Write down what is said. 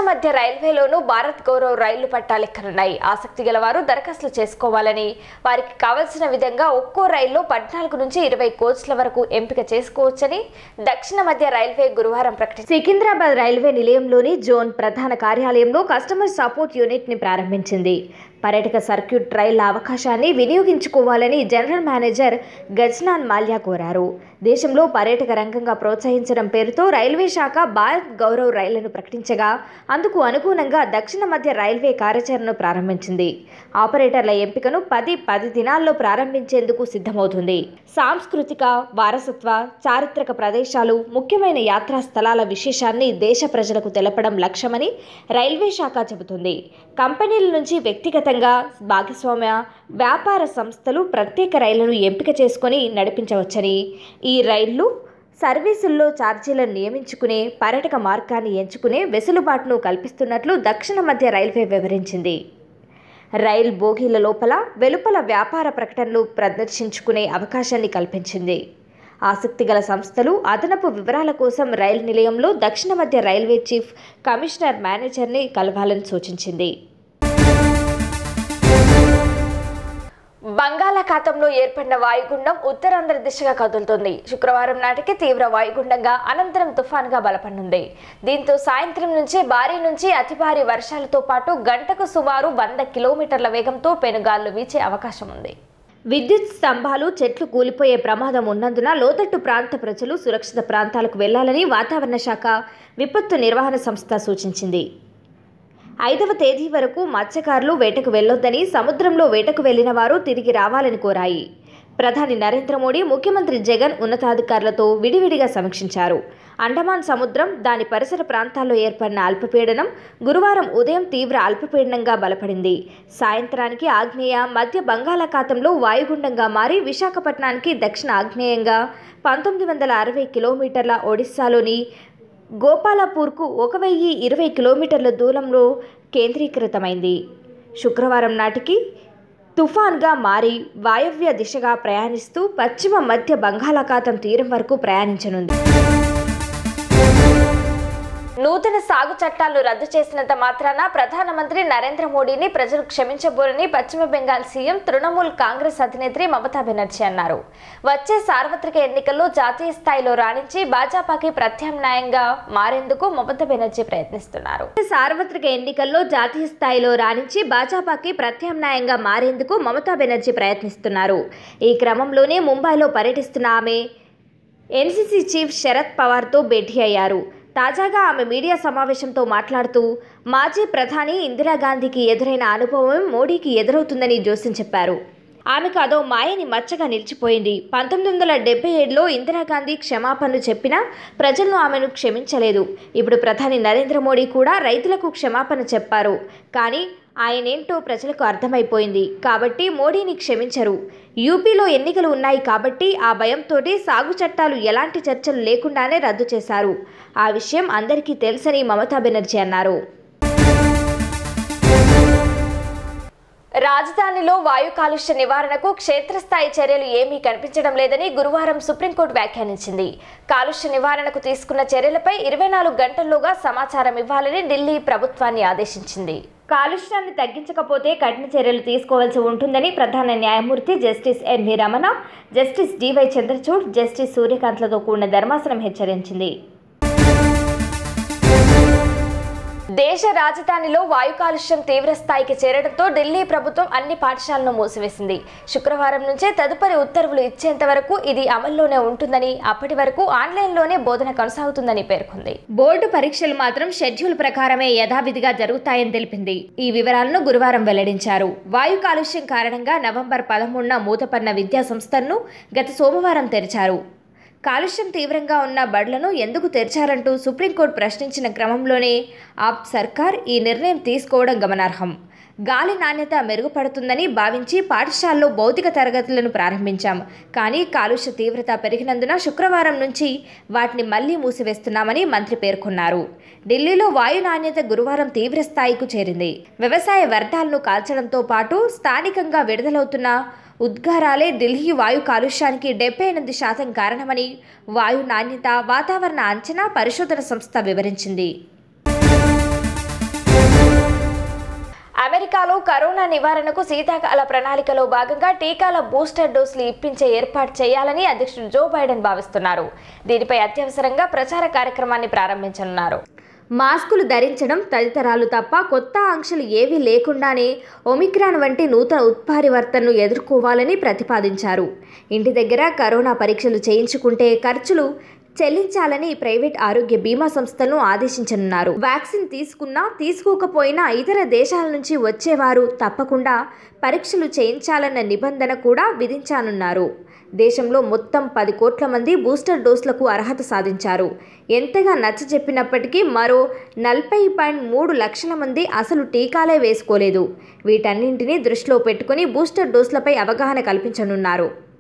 మధ్య రైల్వేలోనూ భారత్ గౌరవ్ రైళ్లు పట్టాలెక్కనున్నాయి. ఆసక్తి గలవారు దరఖాస్తులు చేసుకోవాలని, వారికి కావలసిన విధంగా ఒక్కో రైల్లో 14 నుంచి 20 కోచ్ల వరకు ఎంపిక చేసుకోవచ్చని దక్షిణ మధ్య రైల్వే గురువారం ప్రకటించింది. సికింద్రాబాద్ రైల్వే నిలయంలోని జోన్ ప్రధాన కార్యాలయంలో కస్టమర్ సపోర్ట్ యూనిట్ ని ప్రారంభించింది. పర్యాటక సర్క్యూట్ రైళ్ల అవకాశాన్ని వినియోగించుకోవాలని జనరల్ మేనేజర్ గజ్నాన్ మాల్యా కోరారు. దేశంలో పర్యాటక రంగంగా ప్రోత్సహించడం పేరుతో రైల్వే శాఖ భారత్ గౌరవ్ రైళ్లను ప్రకటించగా అందుకు అనుగుణంగా దక్షిణ మధ్య రైల్వే కార్యాచరణను ప్రారంభించింది. ఆపరేటర్ల ఎంపికను 10 దినాల్లో ప్రారంభించేందుకు సిద్ధమవుతుంది. సాంస్కృతిక వారసత్వ చారిత్రక ప్రదేశాలు, ముఖ్యమైన యాత్రా స్థలాల విశేషాన్ని దేశ ప్రజలకు తెలపడం లక్ష్యమని రైల్వే శాఖ చెబుతుంది. కంపెనీల నుంచి వ్యక్తిగతంగా భాగస్వామ్య వ్యాపార సంస్థలు ప్రత్యేక రైళ్లను ఎంపిక చేసుకుని నడిపించవచ్చని, ఈ రైళ్లు సర్వీసుల్లో ఛార్జీలను నియమించుకునే పర్యాటక మార్గాన్ని ఎంచుకునే వెసులుబాటును కల్పిస్తున్నట్లు దక్షిణ మధ్య రైల్వే వివరించింది. రైల్ బోగీల లోపల వెలుపల వ్యాపార ప్రకటనలు ప్రదర్శించుకునే అవకాశాన్ని కల్పించింది. ఆసక్తిగల సంస్థలు అదనపు వివరాల కోసం రైలు నిలయంలో దక్షిణ మధ్య రైల్వే చీఫ్ కమిషనర్ మేనేజర్ని కలవాలని సూచించింది. బంగాళాఖాతంలో ఏర్పడిన వాయుగుండం ఉత్తరాంధ్ర దిశగా కదులుతోంది. శుక్రవారం నాటికి తీవ్ర వాయుగుండంగా అనంతరం తుఫాన్గా బలపడనుంది. దీంతో సాయంత్రం నుంచి భారీ నుంచి అతి భారీ వర్షాలతో పాటు గంటకు సుమారు 100 కిలోమీటర్ల వేగంతో పెనుగాళ్లు వీచే అవకాశం ఉంది. విద్యుత్ స్తంభాలు, చెట్లు కూలిపోయే ప్రమాదం ఉన్నందున లోతట్టు ప్రాంత ప్రజలు సురక్షిత ప్రాంతాలకు వెళ్లాలని వాతావరణ శాఖ విపత్తు నిర్వహణ సంస్థ సూచించింది. 5వ తేదీ వరకు మత్స్యకారులు వేటకు వెళ్లొద్దని, సముద్రంలో వేటకు వెళ్లిన వారు తిరిగి రావాలని కోరాయి. ప్రధాని నరేంద్ర మోడీ, ముఖ్యమంత్రి జగన్ ఉన్నతాధికారులతో విడివిడిగా సమీక్షించారు. అండమాన్ సముద్రం, దాని పరిసర ప్రాంతాల్లో ఏర్పడిన అల్పపీడనం గురువారం ఉదయం తీవ్ర అల్పపీడనంగా బలపడింది. సాయంత్రానికి ఆగ్నేయ మధ్య బంగాళాఖాతంలో వాయుగుండంగా మారి విశాఖపట్నానికి దక్షిణ ఆగ్నేయంగా 1960 కిలోమీటర్ల, ఒడిశాలోని గోపాలపూర్కు 1020 కిలోమీటర్ల దూరంలో కేంద్రీకృతమైంది. శుక్రవారం నాటికి తుఫాన్గా మారి వాయవ్య దిశగా ప్రయాణిస్తూ పశ్చిమ మధ్య బంగాళాఖాతం తీరం వరకు ప్రయాణించనుంది. నూతన సాగు చట్టాలను రద్దు చేసినంత మాత్రాన ప్రధానమంత్రి నరేంద్ర మోడీని ప్రజలు క్షమించబోరని పశ్చిమ బెంగాల్ సీఎం తృణమూల్ కాంగ్రెస్ అధినేత్రి మమతా బెనర్జీ అన్నారు. వచ్చే సార్వత్రిక ఎన్నికల్లో జాతీయ స్థాయిలో రాణించి భాజపాకి ప్రత్యామ్నాయంగా మారేందుకు మమతా బెనర్జీ ప్రయత్నిస్తున్నారు. సార్వత్రిక ఎన్నికల్లో జాతీయ స్థాయిలో రాణించి భాజపాకి ప్రత్యామ్నాయంగా మారేందుకు మమతా బెనర్జీ ప్రయత్నిస్తున్నారు. ఈ క్రమంలోనే ముంబైలో పర్యటిస్తున్న ఆమె ఎన్సీసీ చీఫ్ శరద్ పవార్తో భేటీ అయ్యారు. తాజాగా ఆమె మీడియా సమావేశంతో మాట్లాడుతూ మాజీ ప్రధాని ఇందిరాగాంధీకి ఎదురైన అనుభవం మోడీకి ఎదురవుతుందని జోస్యం చెప్పారు. ఆమెకు అదో మాయని మచ్చగా నిలిచిపోయింది. 1977లో ఇందిరాగాంధీ క్షమాపణలు చెప్పినా ప్రజలను ఆమెను క్షమించలేదు. ఇప్పుడు ప్రధాని నరేంద్ర మోడీ కూడా రైతులకు క్షమాపణ చెప్పారు. కానీ ఆయనేంటో ప్రజలకు అర్థమైపోయింది. కాబట్టి మోడీని క్షమించరు. యూపీలో ఎన్నికలు ఉన్నాయి కాబట్టి ఆ భయంతోటి సాగు చట్టాలు ఎలాంటి చర్చలు లేకుండానే రద్దు చేశారు. ఆ విషయం అందరికీ తెలుసని మమతా బెనర్జీ అన్నారు. రాజధానిలో వాయు కాలుష్య నివారణకు క్షేత్రస్థాయి చర్యలు ఏమీ కనిపించడం లేదని గురువారం సుప్రీంకోర్టు వ్యాఖ్యానించింది. కాలుష్య నివారణకు తీసుకున్న చర్యలపై 24 గంటల్లోగా సమాచారం ఇవ్వాలని ఢిల్లీ ప్రభుత్వాన్ని ఆదేశించింది. కాలుష్యాన్ని తగ్గించకపోతే కఠిన చర్యలు తీసుకోవాల్సి ఉంటుందని ప్రధాన న్యాయమూర్తి justice NV Ramana, justice DY Chandrachud, justice సూర్యకాంత్లతో కూడిన ధర్మాసనం హెచ్చరించింది. దేశ రాజధానిలో వాయు కాలుష్యం తీవ్ర స్థాయికి చేరడంతో ఢిల్లీ ప్రభుత్వం అన్ని పాఠశాలను మూసివేసింది. శుక్రవారం నుంచే తదుపరి ఉత్తర్వులు ఇచ్చేంత వరకు ఇది అమల్లోనే ఉంటుందని, అప్పటి వరకు ఆన్లైన్లోనే బోధన కొనసాగుతుందని పేర్కొంది. బోర్డు పరీక్షలు మాత్రం షెడ్యూల్ ప్రకారమే యథావిధిగా జరుగుతాయని తెలిపింది. ఈ వివరాలను గురువారం వెల్లడించారు. వాయు కాలుష్యం కారణంగా నవంబర్ 13న మూతపడిన విద్యా సంస్థలను గత సోమవారం తెరిచారు. కాలుష్యం తీవ్రంగా ఉన్న బడులను ఎందుకు తెరిచారంటూ సుప్రీంకోర్టు ప్రశ్నించిన క్రమంలోనే ఆప్ సర్కార్ ఈ నిర్ణయం తీసుకోవడం గమనార్హం. గాలి నాణ్యత మెరుగుపడుతుందని భావించి పాఠశాలలో భౌతిక తరగతులను ప్రారంభించాం. కానీ కాలుష్య తీవ్రత పెరిగినందున శుక్రవారం నుంచి వాటిని మళ్లీ మూసివేస్తున్నామని మంత్రి పేర్కొన్నారు. ఢిల్లీలో వాయు నాణ్యత గురువారం తీవ్ర స్థాయికి చేరింది. వ్యవసాయ వ్యర్థాలను కాల్చడంతో పాటు స్థానికంగా విడుదలవుతున్న ఉద్గారాలే ఢిల్లీ వాయు కాలుష్యానికి 78% కారణమని వాయు నాణ్యత వాతావరణ అంచనా పరిశోధన సంస్థ వివరించింది. అమెరికాలో కరోనా నివారణకు శీతాకాల ప్రణాళికలో భాగంగా టీకాల బూస్టర్ డోసులు ఇప్పించే ఏర్పాటు చేయాలని అధ్యక్షుడు జో బైడెన్ భావిస్తున్నారు. దీనిపై అత్యవసరంగా ప్రచార కార్యక్రమాన్ని ప్రారంభించనున్నారు. మాస్కులు ధరించడం తదితరాలు తప్ప కొత్త ఆంక్షలు ఏవీ లేకుండానే ఒమిక్రాన్ వంటి నూతన ఉత్పరివర్తనను ఎదుర్కోవాలని ప్రతిపాదించారు. ఇంటి దగ్గర కరోనా పరీక్షలు చేయించుకుంటే ఖర్చులు చెల్లించాలని ప్రైవేట్ ఆరోగ్య బీమా సంస్థలను ఆదేశించనున్నారు. వ్యాక్సిన్ తీసుకున్నా తీసుకోకపోయినా ఇతర దేశాల నుంచి వచ్చేవారు తప్పకుండా పరీక్షలు చేయించాలన్న నిబంధన కూడా విధించనున్నారు. దేశంలో మొత్తం 10 కోట్ల మంది బూస్టర్ డోసులకు అర్హత సాధించారు. ఎంతగా నచ్చజెప్పినప్పటికీ మరో 40.3 లక్షల మంది అసలు టీకాలే వేసుకోలేదు. వీటన్నింటినీ దృష్టిలో పెట్టుకుని బూస్టర్ డోసులపై అవగాహన కల్పించనున్నారు.